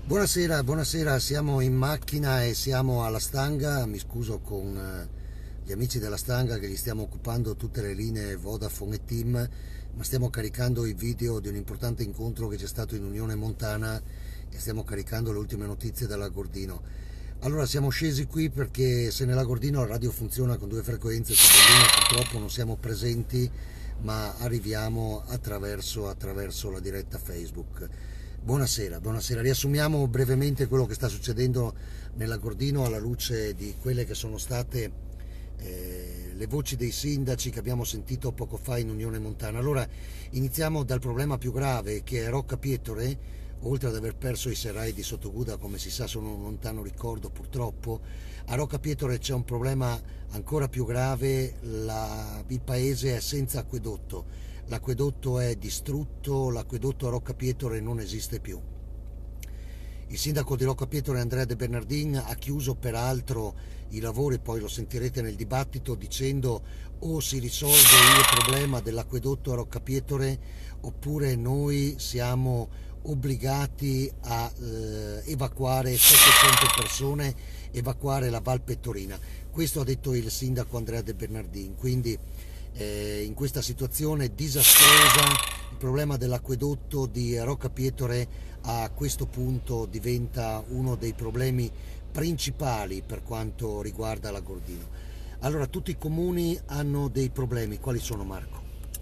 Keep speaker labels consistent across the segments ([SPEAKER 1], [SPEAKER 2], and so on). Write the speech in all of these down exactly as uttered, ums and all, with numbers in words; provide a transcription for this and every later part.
[SPEAKER 1] Buonasera, buonasera, siamo in macchina e siamo alla Stanga. Mi scuso con eh, gli amici della Stanga che gli stiamo occupando tutte le linee Vodafone e TIM, ma stiamo caricando i video di un importante incontro che c'è stato in Unione Montana e stiamo caricando le ultime notizie dall'Agordino. Allora siamo scesi qui perché se nell'Agordino la radio funziona con due frequenze, su Berlino purtroppo non siamo presenti, ma arriviamo attraverso, attraverso la diretta Facebook. Buonasera, buonasera. Riassumiamo brevemente quello che sta succedendo nell'Agordino alla luce di quelle che sono state eh, le voci dei sindaci che abbiamo sentito poco fa in Unione Montana. Allora, iniziamo dal problema più grave, che è Rocca Pietore. Oltre ad aver perso i serrai di Sottoguda, come si sa sono un lontano ricordo purtroppo, a Rocca Pietore c'è un problema ancora più grave. La, il paese è senza acquedotto. L'acquedotto è distrutto, l'acquedotto a Rocca Pietore non esiste più. Il sindaco di Rocca Pietore, Andrea De Bernardin, ha chiuso peraltro i lavori, poi lo sentirete nel dibattito, dicendo o si risolve il problema dell'acquedotto a Rocca Pietore oppure noi siamo obbligati a eh, evacuare settecento persone, evacuare la Val Pettorina. Questo ha detto il sindaco Andrea De Bernardin, quindi Eh, in questa situazione disastrosa il problema dell'acquedotto di Rocca Pietore a questo punto diventa uno dei problemi principali per quanto riguarda l'Agordino. Allora, tutti i comuni hanno dei problemi, quali sono, Marco?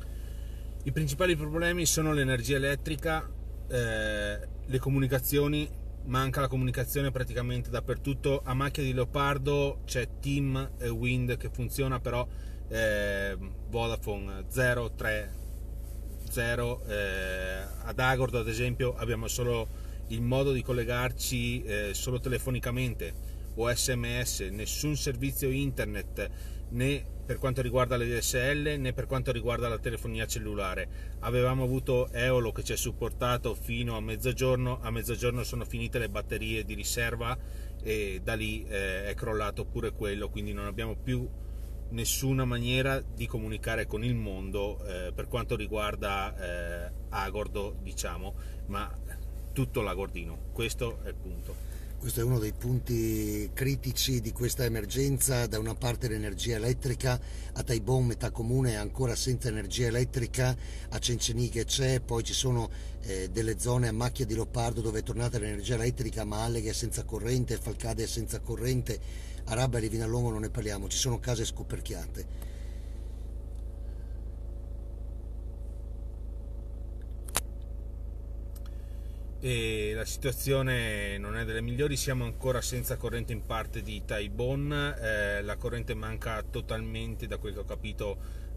[SPEAKER 2] I principali problemi sono l'energia elettrica, eh, le comunicazioni. Manca la comunicazione praticamente dappertutto. A macchia di leopardo c'è TIM e Wind che funziona, però eh, Vodafone zero tre zero. Eh, ad Agordo ad esempio abbiamo solo il modo di collegarci eh, solo telefonicamente o sms, nessun servizio internet né per quanto riguarda le D S L né per quanto riguarda la telefonia cellulare. Avevamo avuto Eolo che ci ha supportato fino a mezzogiorno, a mezzogiorno sono finite le batterie di riserva e da lì eh, è crollato pure quello, quindi non abbiamo più nessuna maniera di comunicare con il mondo eh, per quanto riguarda eh, Agordo, diciamo, ma tutto l'Agordino. Questo è il punto.
[SPEAKER 1] Questo è uno dei punti critici di questa emergenza. Da una parte l'energia elettrica, a Taibon metà comune è ancora senza energia elettrica, a Cencenighe c'è, poi ci sono eh, delle zone a macchia di leopardo dove è tornata l'energia elettrica, ma Alleghe è senza corrente, Falcade è senza corrente, a Rabba e Livinallongo non ne parliamo, ci sono case scoperchiate.
[SPEAKER 2] E la situazione non è delle migliori, siamo ancora senza corrente in parte di Taibon, eh, la corrente manca totalmente, da quel che ho capito,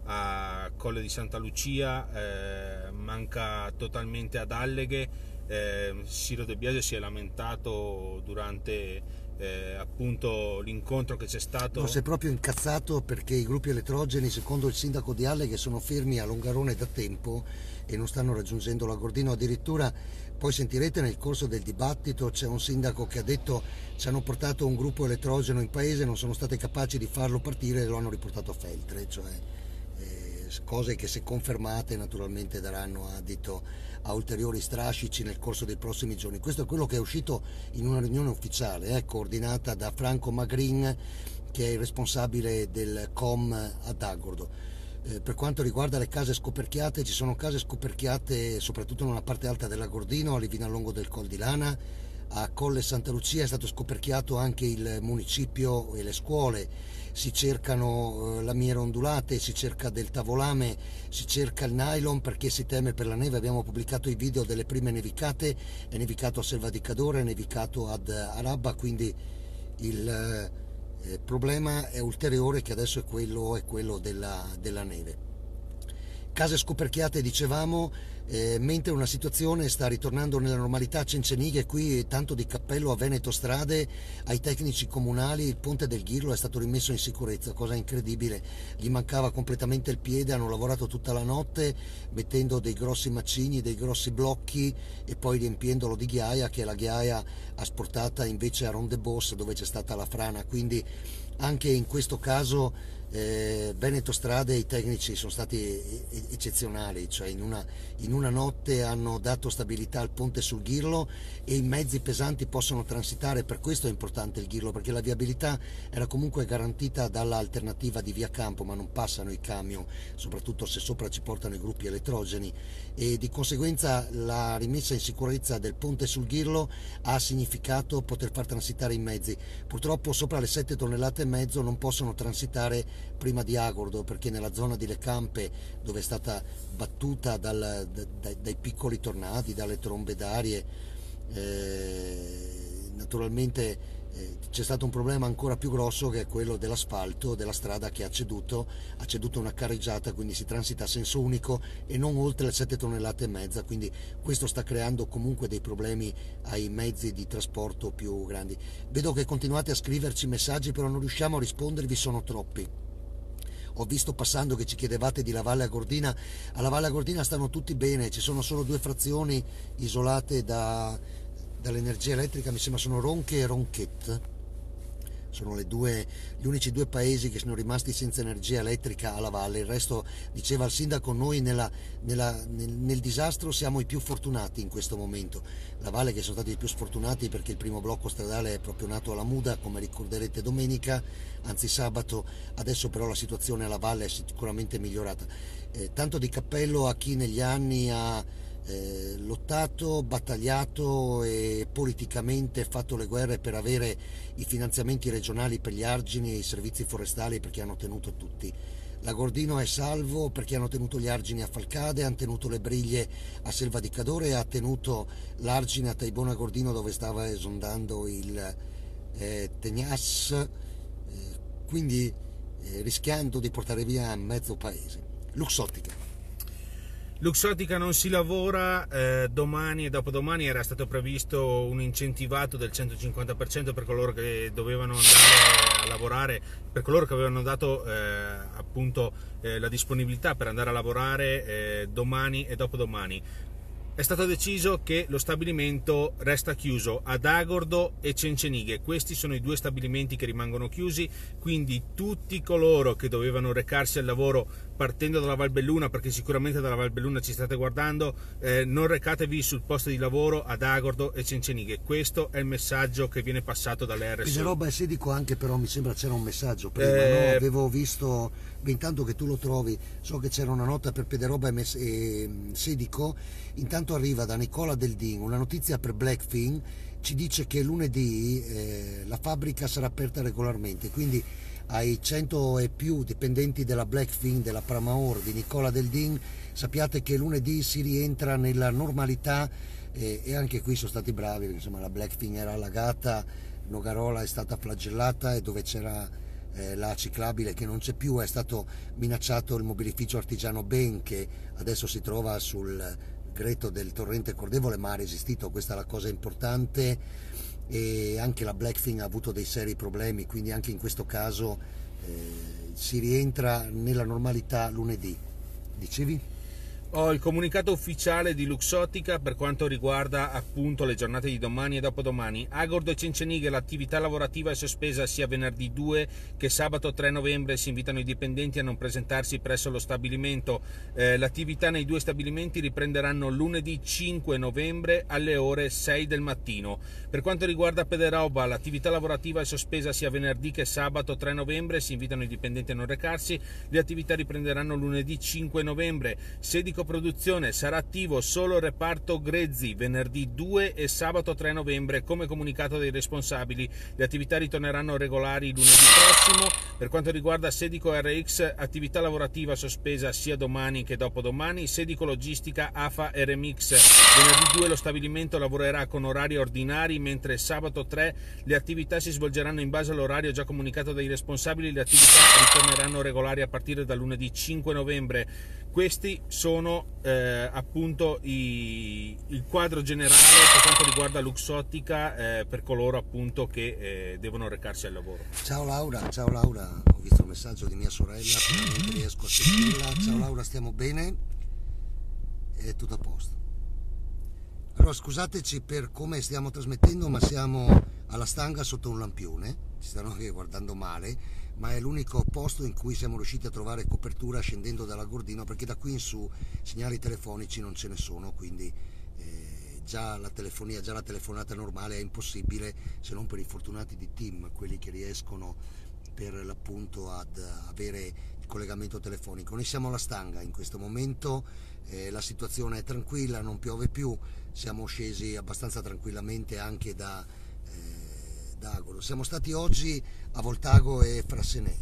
[SPEAKER 2] a Colle di Santa Lucia, eh, manca totalmente ad Alleghe. eh, Ciro De Biasio si è lamentato durante eh, appunto l'incontro che c'è stato.
[SPEAKER 1] No, si è proprio incazzato perché i gruppi elettrogeni, secondo il sindaco di Alleghe, sono fermi a Longarone da tempo e non stanno raggiungendo l'Agordino. Addirittura, poi sentirete nel corso del dibattito, c'è un sindaco che ha detto ci hanno portato un gruppo elettrogeno in paese, non sono stati capaci di farlo partire e lo hanno riportato a Feltre, cioè eh, cose che, se confermate, naturalmente daranno adito a ulteriori strascici nel corso dei prossimi giorni. Questo è quello che è uscito in una riunione ufficiale eh, coordinata da Franco Magrin, che è il responsabile del C O M ad Agordo. Eh, per quanto riguarda le case scoperchiate, ci sono case scoperchiate soprattutto nella parte alta dell'Agordino, a Livinallongo del Col di Lana, a Colle Santa Lucia è stato scoperchiato anche il municipio e le scuole. Si cercano eh, lamiere ondulate, si cerca del tavolame, si cerca il nylon perché si teme per la neve. Abbiamo pubblicato i video delle prime nevicate, è nevicato a Selva di Cadore, è nevicato ad Arabba, quindi il eh, il problema è ulteriore, che adesso è quello, è quello della, della neve. Case scoperchiate, dicevamo, eh, mentre una situazione sta ritornando nella normalità a Cencenighe, qui tanto di cappello a Veneto Strade, ai tecnici comunali. Il ponte del Ghirlo è stato rimesso in sicurezza, cosa incredibile, gli mancava completamente il piede, hanno lavorato tutta la notte mettendo dei grossi macigni, dei grossi blocchi e poi riempiendolo di ghiaia, che la ghiaia asportata invece a Rondebosch, dove c'è stata la frana, quindi anche in questo caso eh, Veneto Strade, i tecnici sono stati eccezionali, cioè in una, in una notte hanno dato stabilità al ponte sul Ghirlo e i mezzi pesanti possono transitare. Per questo è importante il Ghirlo, perché la viabilità era comunque garantita dall'alternativa di Via Campo, ma non passano i camion, soprattutto se sopra ci portano i gruppi elettrogeni, e di conseguenza la rimessa in sicurezza del ponte sul Ghirlo ha significato poter far transitare i mezzi. Purtroppo sopra le sette tonnellate e mezzo non possono transitare prima di Agordo, perché nella zona di Le Campe, dove è stata battuta dal, da, dai piccoli tornadi, dalle trombe d'arie, eh, naturalmente eh, c'è stato un problema ancora più grosso, che è quello dell'asfalto della strada, che ha ceduto, ha ceduto una carreggiata, quindi si transita a senso unico e non oltre le sette tonnellate e mezza, quindi questo sta creando comunque dei problemi ai mezzi di trasporto più grandi. Vedo che continuate a scriverci messaggi, però non riusciamo a rispondervi, sono troppi. Ho visto passando che ci chiedevate di La Valle Agordina. Alla Valle Agordina stanno tutti bene, ci sono solo due frazioni isolate da, dall'energia elettrica, mi sembra sono Ronche e Ronchette. Sono le due, gli unici due paesi che sono rimasti senza energia elettrica alla valle. Il resto, diceva il sindaco, noi nella, nella, nel, nel disastro siamo i più fortunati in questo momento. La valle che sono stati i più sfortunati perché il primo blocco stradale è proprio nato alla Muda, come ricorderete domenica, anzi sabato. Adesso però la situazione alla valle è sicuramente migliorata. Eh, tanto di cappello a chi negli anni ha Eh, lottato, battagliato e politicamente fatto le guerre per avere i finanziamenti regionali per gli argini e i servizi forestali, perché hanno tenuto tutti. L'Agordino è salvo perché hanno tenuto gli argini a Falcade, hanno tenuto le briglie a Selva di Cadore e ha tenuto l'argine a Taibona Agordino, dove stava esondando il eh, Tegnas, eh, quindi eh, rischiando di portare via mezzo paese. Luxottica.
[SPEAKER 2] Luxottica non si lavora, eh, domani e dopodomani era stato previsto un incentivato del centocinquanta per cento per coloro che dovevano andare a lavorare, per coloro che avevano dato eh, appunto eh, la disponibilità per andare a lavorare eh, domani e dopodomani. È stato deciso che lo stabilimento resta chiuso ad Agordo e Cencenighe. Questi sono i due stabilimenti che rimangono chiusi, quindi tutti coloro che dovevano recarsi al lavoro partendo dalla Valbelluna, perché sicuramente dalla Valbelluna ci state guardando, eh, non recatevi sul posto di lavoro ad Agordo e Cencenighe. Questo è il messaggio che viene passato dalle R S U.
[SPEAKER 1] Piederoba e Sedico anche, però mi sembra c'era un messaggio prima,
[SPEAKER 2] eh...
[SPEAKER 1] no? Avevo visto, beh, intanto che tu lo trovi, so che c'era una nota per Piederoba e, e Sedico. Intanto arriva da Nicola Deldin una notizia per Blackfin, ci dice che lunedì eh, la fabbrica sarà aperta regolarmente, quindi ai cento e più dipendenti della Blackfin, della Pramaor, di Nicola Deldin, sappiate che lunedì si rientra nella normalità, eh, e anche qui sono stati bravi, perché insomma la Blackfin era allagata, Nogarola è stata flagellata, e dove c'era eh, la ciclabile che non c'è più è stato minacciato il mobilificio artigiano Ben, che adesso si trova sul greto del torrente Cordevole, ma ha resistito, questa è la cosa importante. E anche la Blackfin ha avuto dei seri problemi, quindi anche in questo caso eh, si rientra nella normalità lunedì. Dicevi?
[SPEAKER 2] Ho il comunicato ufficiale di Luxottica per quanto riguarda appunto le giornate di domani e dopodomani. Agordo e Cencenighe, l'attività lavorativa è sospesa sia venerdì due che sabato tre novembre. Si invitano i dipendenti a non presentarsi presso lo stabilimento. Eh, l'attività nei due stabilimenti riprenderanno lunedì cinque novembre alle ore sei del mattino. Per quanto riguarda Piederoba, l'attività lavorativa è sospesa sia venerdì che sabato tre novembre. Si invitano i dipendenti a non recarsi. Le attività riprenderanno lunedì cinque novembre. Sedico Produzione, sarà attivo solo il reparto grezzi venerdì due e sabato tre novembre. Come comunicato dai responsabili, le attività ritorneranno regolari lunedì prossimo. Per quanto riguarda Sedico R X, attività lavorativa sospesa sia domani che dopodomani. Sedico Logistica A F A R M X, venerdì due lo stabilimento lavorerà con orari ordinari, mentre sabato tre le attività si svolgeranno in base all'orario già comunicato dai responsabili. Le attività ritorneranno regolari a partire da lunedì cinque novembre. Questi sono eh, appunto i, il quadro generale per quanto riguarda Luxottica, eh, per coloro appunto che eh, devono recarsi al lavoro.
[SPEAKER 1] Ciao Laura, ciao Laura, ho visto il messaggio di mia sorella, finalmente riesco a sentirla. Ciao Laura, stiamo bene? È tutto a posto. Allora scusateci per come stiamo trasmettendo, ma siamo alla Stanga sotto un lampione. ci stanno anche guardando male, ma è l'unico posto in cui siamo riusciti a trovare copertura scendendo dall'Agordino, perché da qui in su segnali telefonici non ce ne sono, quindi eh, già la telefonia, già la telefonata normale è impossibile, se non per i fortunati di TIM, quelli che riescono per l'appunto ad avere il collegamento telefonico. Noi siamo alla Stanga in questo momento, eh, la situazione è tranquilla, non piove più, siamo scesi abbastanza tranquillamente anche da, eh, da Agoro. Siamo stati oggi a Voltago e Frassenè,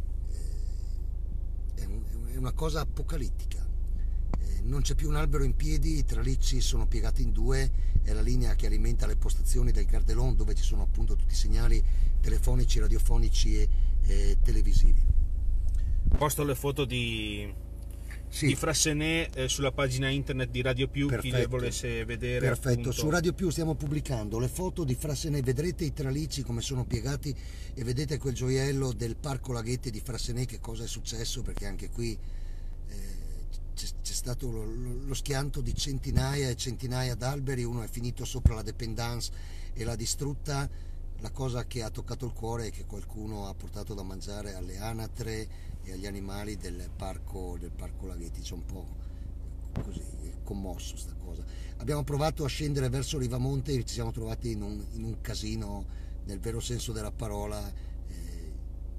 [SPEAKER 1] eh, è, un, è una cosa apocalittica, eh, non c'è più un albero in piedi, i tralicci sono piegati in due, è la linea che alimenta le postazioni del Gardelon, dove ci sono appunto tutti i segnali telefonici, radiofonici e eh, televisivi.
[SPEAKER 2] Posto le foto di, sì. di Frassenè eh, sulla pagina internet di Radio Più,
[SPEAKER 1] perfetto,
[SPEAKER 2] chi le volesse vedere.
[SPEAKER 1] Perfetto,
[SPEAKER 2] appunto.
[SPEAKER 1] Su Radio Più stiamo pubblicando le foto di Frassenè, vedrete i tralicci come sono piegati e vedete quel gioiello del Parco Laghetti di Frassenè, che cosa è successo, perché anche qui eh, c'è stato lo, lo schianto di centinaia e centinaia d'alberi, uno è finito sopra la dépendance e l'ha distrutta. La cosa che ha toccato il cuore è che qualcuno ha portato da mangiare alle anatre e agli animali del parco, del parco Laghetti. C'è un po' così, è commosso sta cosa. Abbiamo provato a scendere verso Rivamonte e ci siamo trovati in un, in un casino nel vero senso della parola, eh,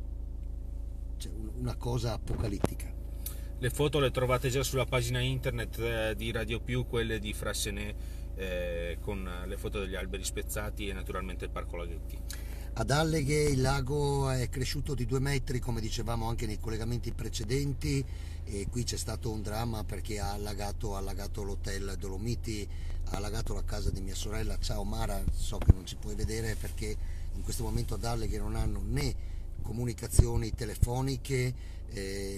[SPEAKER 1] cioè una cosa apocalittica.
[SPEAKER 2] Le foto le trovate già sulla pagina internet eh, di Radio Più, quelle di Frassenè, eh, con le foto degli alberi spezzati e naturalmente il Parco Laghetti.
[SPEAKER 1] Ad Alleghe il lago è cresciuto di due metri, come dicevamo anche nei collegamenti precedenti, e qui c'è stato un dramma perché ha allagato, ha allagato l'hotel Dolomiti, ha allagato la casa di mia sorella. Ciao Mara, so che non ci puoi vedere perché in questo momento ad Alleghe non hanno né comunicazioni telefoniche eh,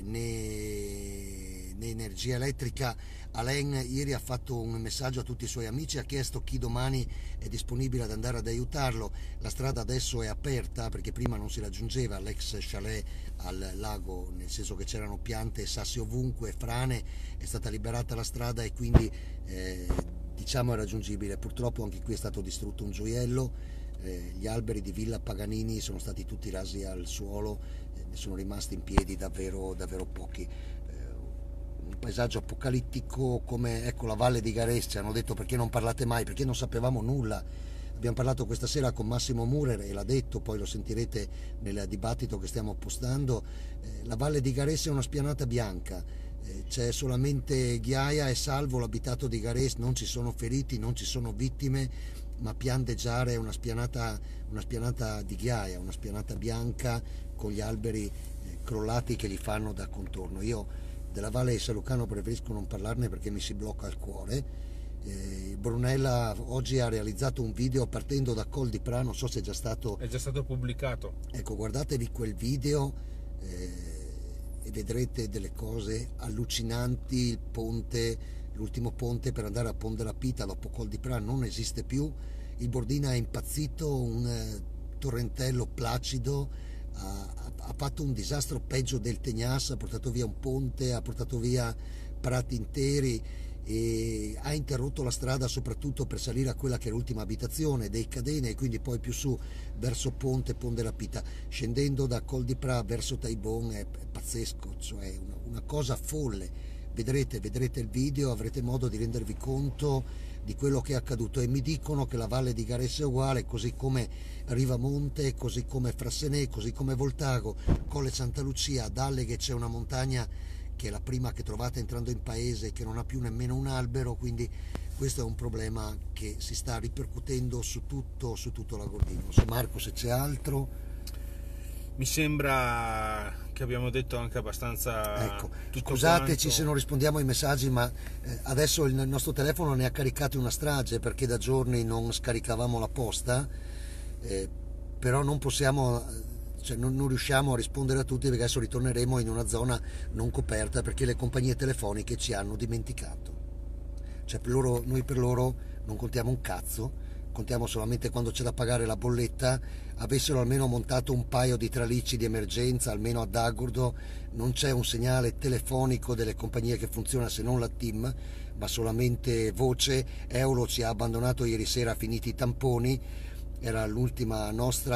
[SPEAKER 1] né, né energia elettrica. Alain ieri ha fatto un messaggio a tutti i suoi amici, ha chiesto chi domani è disponibile ad andare ad aiutarlo. La strada adesso è aperta perché prima non si raggiungeva l'ex chalet al lago, nel senso che c'erano piante e sassi ovunque, frane, è stata liberata la strada e quindi eh, diciamo è raggiungibile. Purtroppo anche qui è stato distrutto un gioiello, eh, gli alberi di Villa Paganini sono stati tutti rasi al suolo, eh, ne sono rimasti in piedi davvero, davvero pochi. Un paesaggio apocalittico come ecco la Valle di Garesse. Ci hanno detto perché non parlate mai, perché non sapevamo nulla. Abbiamo parlato questa sera con Massimo Murer e l'ha detto, poi lo sentirete nel dibattito che stiamo postando. Eh, la Valle di Garesse è una spianata bianca, eh, c'è solamente ghiaia e salvo l'abitato di Garesse, non ci sono feriti, non ci sono vittime, ma piandeggiare è una spianata, una spianata di ghiaia, una spianata bianca con gli alberi eh, crollati che gli fanno da contorno. Io della Valle di Salucano preferisco non parlarne perché mi si blocca il cuore. Eh, Brunella oggi ha realizzato un video partendo da Col di Pra, non so se è già stato...
[SPEAKER 2] È già stato pubblicato.
[SPEAKER 1] Ecco, guardatevi quel video eh, e vedrete delle cose allucinanti. Il ponte, l'ultimo ponte per andare a Pont della Pita dopo Col di Pra non esiste più. Il Bordina è impazzito, un eh, torrentello placido. Ha, ha fatto un disastro peggio del Tegnas, ha portato via un ponte, ha portato via prati interi e ha interrotto la strada soprattutto per salire a quella che è l'ultima abitazione dei Cadene e quindi poi più su verso Ponte, Pont della Pita. Scendendo da Col di Pra verso Taibon è, è pazzesco, cioè una, una cosa folle. Vedrete, vedrete il video, avrete modo di rendervi conto di quello che è accaduto e mi dicono che la Valle di Garesse è uguale, così come Rivamonte, così come Frassenè, così come Voltago, Colle Santa Lucia. Ad Alleghe c'è una montagna che è la prima che trovate entrando in paese, che non ha più nemmeno un albero, quindi questo è un problema che si sta ripercuotendo su tutto, su tutto l'Agordino. Non so Marco se c'è altro.
[SPEAKER 2] Mi sembra che abbiamo detto anche abbastanza.
[SPEAKER 1] Ecco,
[SPEAKER 2] tutto
[SPEAKER 1] scusateci
[SPEAKER 2] quanto.
[SPEAKER 1] se non rispondiamo ai messaggi, ma eh, adesso il nostro telefono ne ha caricati una strage perché da giorni non scaricavamo la posta, eh, però non possiamo, cioè non, non riusciamo a rispondere a tutti perché adesso ritorneremo in una zona non coperta perché le compagnie telefoniche ci hanno dimenticato. Cioè per loro, noi per loro non contiamo un cazzo, contiamo solamente quando c'è da pagare la bolletta. Avessero almeno montato un paio di tralicci di emergenza, almeno ad Agordo non c'è un segnale telefonico delle compagnie che funziona se non la TIM, ma solamente voce. Eolo ci ha abbandonato ieri sera, finiti i tamponi, era l'ultima nostra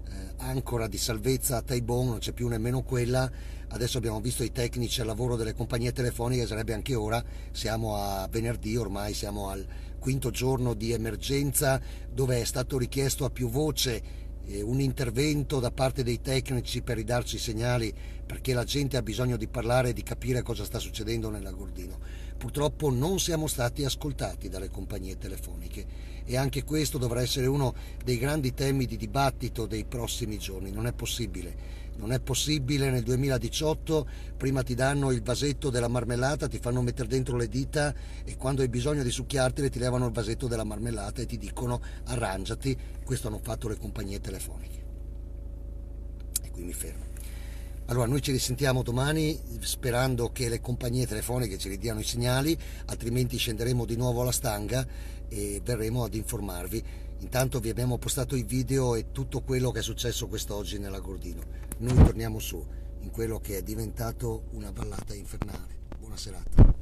[SPEAKER 1] eh, ancora di salvezza a Taibon, non c'è più nemmeno quella. Adesso abbiamo visto i tecnici al lavoro delle compagnie telefoniche, sarebbe anche ora, siamo a venerdì, ormai siamo al quinto giorno di emergenza, dove è stato richiesto a più voce un intervento da parte dei tecnici per ridarci i segnali, perché la gente ha bisogno di parlare e di capire cosa sta succedendo nell'Agordino. Purtroppo non siamo stati ascoltati dalle compagnie telefoniche e anche questo dovrà essere uno dei grandi temi di dibattito dei prossimi giorni. Non è possibile. Non è possibile nel duemiladiciotto, prima ti danno il vasetto della marmellata, ti fanno mettere dentro le dita e quando hai bisogno di succhiartele ti levano il vasetto della marmellata e ti dicono arrangiati. Questo hanno fatto le compagnie telefoniche. E qui mi fermo. Allora noi ci risentiamo domani sperando che le compagnie telefoniche ci ridiano i segnali, altrimenti scenderemo di nuovo alla stanga e verremo ad informarvi. Intanto vi abbiamo postato i video e tutto quello che è successo quest'oggi nell'Agordino. Noi torniamo su in quello che è diventato una vallata infernale. Buona serata.